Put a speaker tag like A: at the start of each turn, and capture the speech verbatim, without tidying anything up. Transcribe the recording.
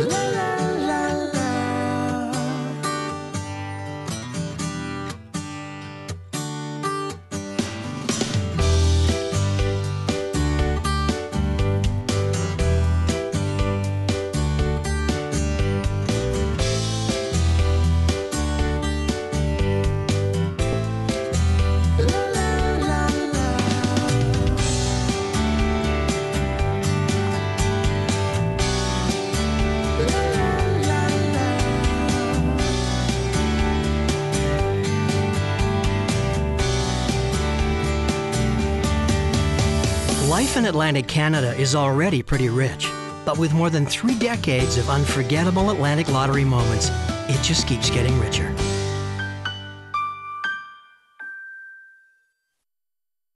A: La la la la.
B: Life in Atlantic Canada is already pretty rich, but with more than three decades of unforgettable Atlantic Lottery moments, it just keeps getting richer.